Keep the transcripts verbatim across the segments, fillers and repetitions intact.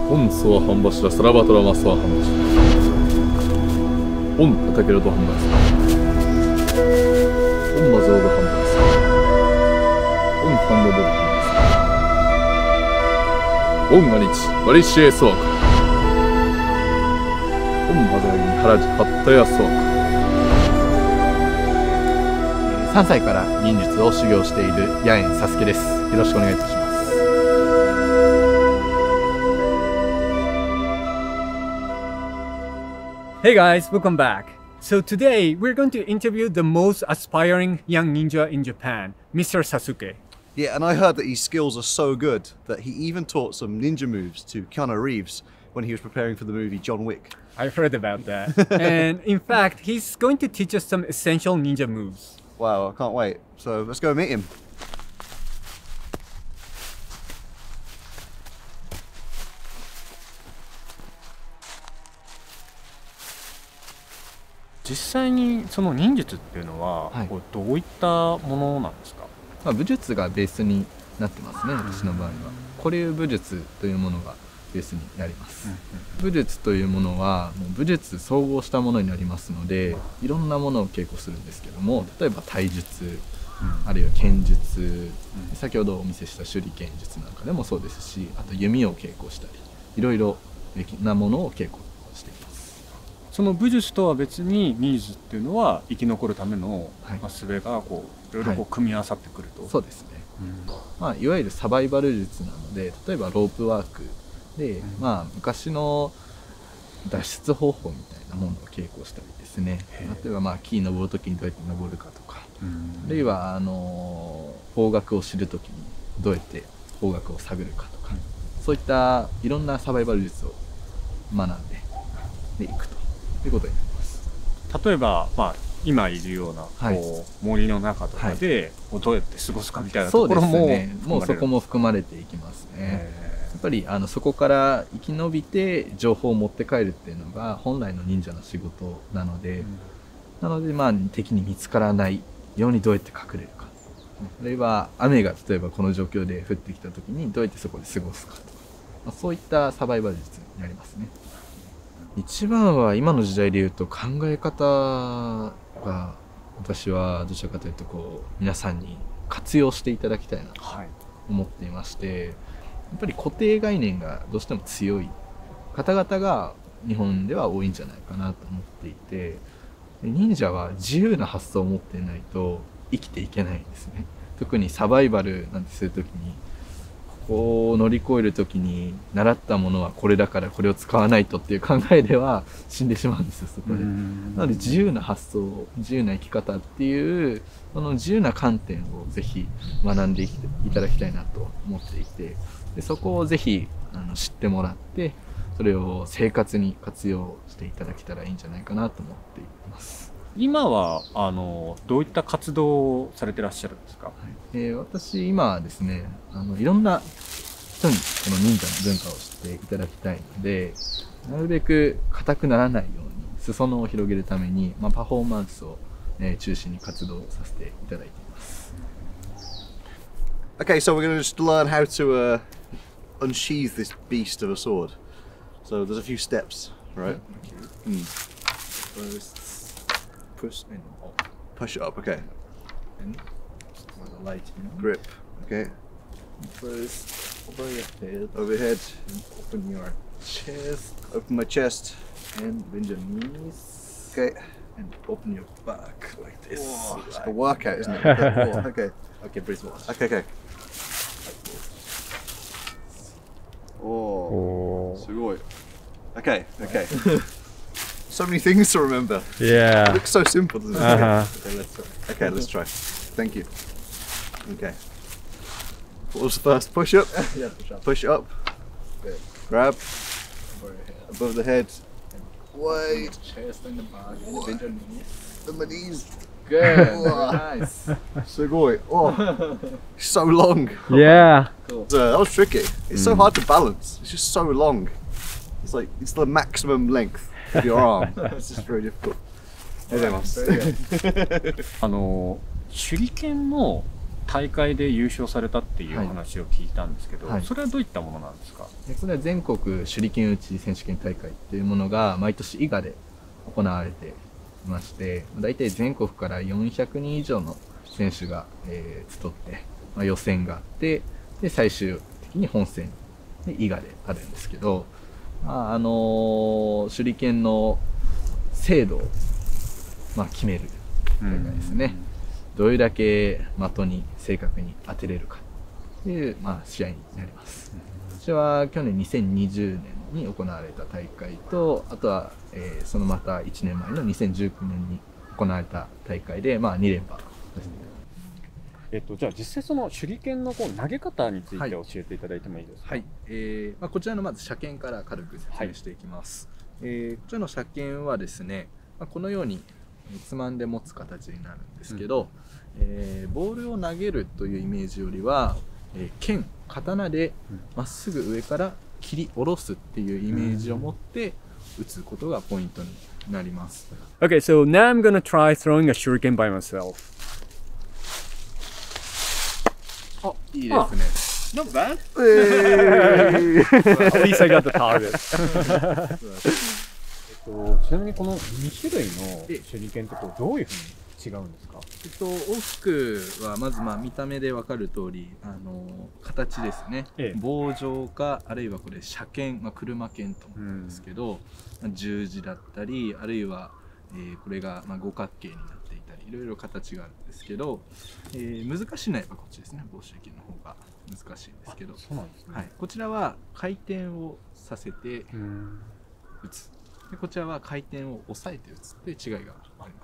オンソワハンバシラサラバトラマソワハンバシラオンタタケロドハンバシラオンマゾードハンバシラオンハンドドハンバシラオンアニチバリシエソワカオンマザイニハラジハッタヤソワカ。 さんさいから忍術を修行しているヤエンサスケです。よろしくお願いいたします。 Hey guys, welcome back. So today we're going to interview the most aspiring young ninja in Japan, Mister Sasuke. Yeah, and I heard that his skills are so good that he even taught some ninja moves to Keanu Reeves when he was preparing for the movie John Wick. I've heard about that. And in fact, he's going to teach us some essential ninja moves. Wow, I can't wait. So let's go meet him. 実際にその忍術っていうのは、 はい、 こうどういったものなんですか？ まあ、武術がベースになってますね、私の場合は。古流武術というものがベースになります。武術というものはもう武術総合したものになりますので、いろんなものを稽古するんですけども、例えば体術、うん、あるいは剣術、うん、先ほどお見せした手裏剣術なんかでもそうですし、あと弓を稽古したり、いろいろなものを稽古しています。 その武術とは別に忍術っていうのは生き残るための、 はい、 まあ、術がこういろいろこう組み合わさってくると、 はい、そうですね、 うん、 まあ、いわゆるサバイバル術なので、例えばロープワークで、うん、まあ、昔の脱出方法みたいなものを稽古したりですね、例えばまあ木登るときにどうやって登るかとか、うん、あるいはあの方角を知るときにどうやって方角を探るかとか、うん、そういったいろんなサバイバル術を学んででいくということになります。 例えば、まあ、今いるような、はい、こう森の中とかで、はい、どうやって過ごすかみたいなところも、そうですね、 もうそこも含まれていきますね。やっぱりあのそこから生き延びて情報を持って帰るっていうのが本来の忍者の仕事なので、うん、なのでまあ敵に見つからないようにどうやって隠れるか、あるいは雨が例えばこの状況で降ってきた時にどうやってそこで過ごすかとか、まあ、そういったサバイバル術になりますね。一番は今の時代でいうと考え方が、私はどちらかというとこう皆さんに活用していただきたいなと思っていまして、はい、やっぱり固定概念がどうしても強い方々が日本では多いんじゃないかなと思っていて、忍者は自由な発想を持っていないと生きていけないんですね。特にサバイバルなんてするときに、ここを乗り越えるときに習ったものはこれだからこれを使わないとっていう考えでは死んでしまうんですよ、そこで。なので自由な発想、自由な生き方っていうその自由な観点をぜひ学んでいただきたいなと思っていて、でそこをぜひあの知ってもらって、それを生活に活用していただけたらいいんじゃないかなと思っています。 今はあのどういった活動をされてらっしゃるんですか？はい、 えー、私今はですね、あのいろんな人にこの忍者の文化を知っていただきたいので、なるべく硬くならないように裾野を広げるために、まあ、パフォーマンスを、えー、中心に活動させていただいています。 Okay, so we're going to just learn how to uh, unsheath this beast of a sword. So there's a few steps, right? Okay. Mm. First, push and up. Push it up, okay. And light, you know? Grip, okay. First, over your head. Over your head. And open your chest. Open my chest. And bend your knees. Okay. And open your back like this. Whoa, it's like a workout, isn't it? Okay. Okay, breathe more. Okay, okay. Oh, sugoi. Okay, okay. So many things to remember. Yeah. It looks so simple, doesn't it? Uh-huh. Okay, let's try. Okay, let's try. Thank you. Okay. What was the first? Push up? Yeah, push up. Push up. Good. Grab. Over your head. Above the head. And Wait. Chest and the back. And bend your knees. And my knees. Good. Nice. Sugoi. Oh, so long. Yeah. Cool. Uh, that was tricky. It's so Mm. hard to balance. It's just so long. It's like, it's the maximum length of your arm. It's just very difficult. ありがとうございます。 あの手裏剣の大会で優勝されたっていう話を聞いたんですけど、 はい、 それはどういったものなんですか？ これは全国手裏剣打ち選手権大会っていうものが毎年伊賀で行われていまして、大体全国からよんひゃくにん以上の選手が、えー、集って、まあ、予選があって、で最終的に本戦で伊賀であるんですけど、まああのー、手裏剣の精度を、まあ、決める大会ですね。どれだけ的に正確に当てれるかという、まあ、試合になります。こちらは去年にせんにじゅうねんに行われた大会と、あとは、えー、そのまたいちねんまえのにせんじゅうきゅうねんに行われた大会で、まあ、に連覇ですね。 えっと、じゃあ実際その手裏剣のこう投げ方について教えていただいてもいいですか？ はい、えーまあ、こちらのまず車剣から軽く説明していきます。はい、えー、こちらの車剣はですね、まあ、このようにつまんで持つ形になるんですけど、うん、えー、ボールを投げるというイメージよりは、えー、剣刀でまっすぐ上から切り下ろすっていうイメージを持って打つことがポイントになります。 Okay, so now I'm gonna try throwing a shuriken by myself. あ、いいですね。 Not bad. At least I got the target. ちなみにこのに種類の手裏剣ってこうどういうふうに違うんですか？ えっと、大きくはまずまあ見た目で分かる通り、あの形ですね、ええ、棒状かあるいはこれ車剣、まあ、車剣と思うんですけど、うん、十字だったりあるいは、えー、これがまあ五角形になっていたりいろいろ形があるんですけど、えー、難しいのはやっぱこっちですね。棒手裏剣の方が難しいんですけど、 そうなんですね。 はい、こちらは回転をさせて打つ、でこちらは回転を抑えて打つっていう違いがあります。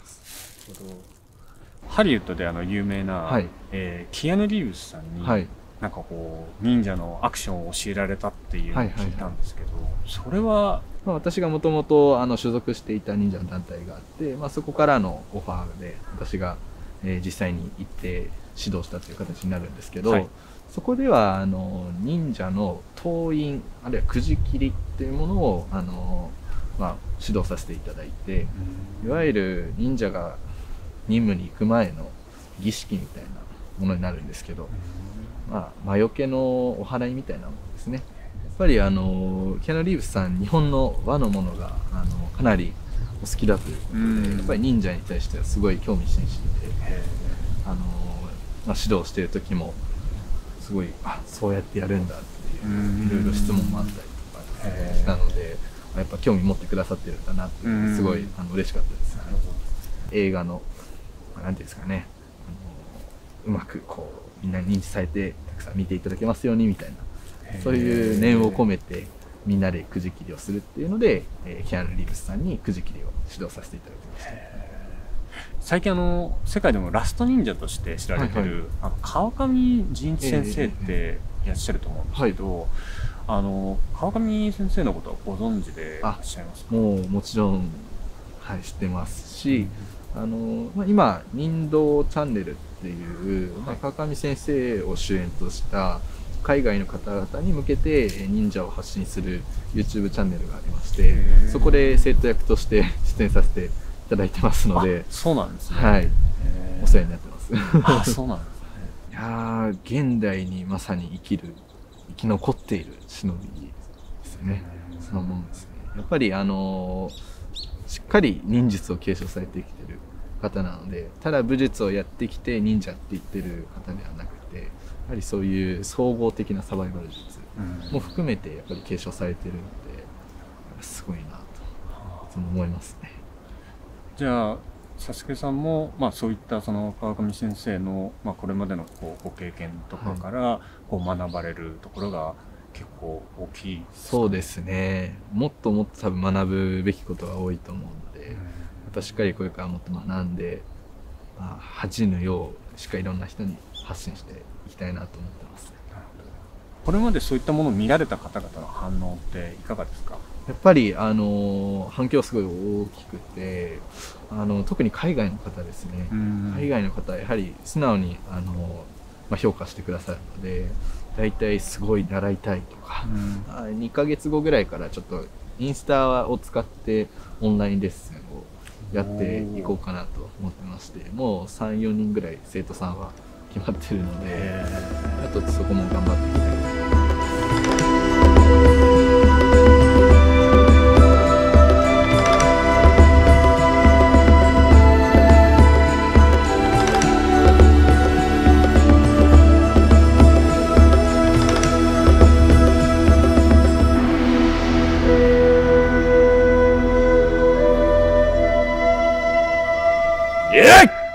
なるほど。ハリウッドであの有名な、はい、えー、キアヌ・リーブスさんに、はい、なんかこう忍者のアクションを教えられたっていうのを聞いたんですけど、それは、 まあ、私がもともと所属していた忍者の団体があって、まあ、そこからのオファーで私が、えー、実際に行って指導したという形になるんですけど、はい、そこではあの忍者の刀印あるいはくじ切りっていうものをあの、まあ、指導させていただいて、いわゆる忍者が任務に行く前の儀式みたいなものになるんですけど、まあ、魔除けのお祓いみたいなものですね。やっぱりあのキアヌ・リーブスさん日本の和のものがあのかなりお好きだということで、やっぱり忍者に対してはすごい興味津々で、あの、まあ、指導している時もすごいあそうやってやるんだっていういろいろ質問もあったりとかしたので、やっぱ興味持ってくださってるんだなってすごいあの嬉しかったですね。映画のなんていうんですかね、あのうまくこうみんなに認知されてたくさん見ていただけますようにみたいな、そういう念を込めてみんなでくじ切りをするっていうので、えー、キアヌ・リーブスさんにくじ切りを指導させていただきました。 最近あの世界でもラスト忍者として知られてる、はいはい、あの川上仁一先生っていらっしゃると思うんですけど、はい、あの川上先生のことはご存知でいらっしゃいますか？ もうもちろん、はい、知ってますし、うん、あのまあ、今忍道チャンネルっていう、まあ、川上先生を主演とした海外の方々に向けて忍者を発信する YouTube チャンネルがありまして、そこで生徒役として出演させていただいてますので。 そうなんですね。 はい、お世話になってます。 あ、そうなんですね。 いやー、現代にまさに生きる生き残っている忍びですよね。そのものですね。やっぱりあのー、しっかり忍術を継承されてきてる方なので、ただ武術をやってきて忍者って言ってる方ではなくて、やはりそういう総合的なサバイバル術も含めてやっぱり継承されてるので、すごいなといつも思いますね。 じゃあサスケさんも、まあ、そういったその川上先生の、まあ、これまでのこうご経験とかからこう学ばれるところが結構大きいですか？ そうですね。もっともっと多分学ぶべきことが多いと思うので、やっぱしっかりこれからもっと学んで、まあ、恥じぬようしっかりいろんな人に発信していきたいなと思ってます。 これまでそういったものを見られた方々の反応っていかがですか？ やっぱりあの反響すごい大きくて、あの特に海外の方ですね。海外の方はやはり素直にあの、まあ、評価してくださるので、だいたいすごい習いたいとか、うん、にかげつごぐらいからちょっとインスタを使ってオンラインレッスンをやっていこうかなと思ってまして、もうさん、よにんぐらい生徒さんは決まってるので、あとそこも頑張っていきたい。 イエイ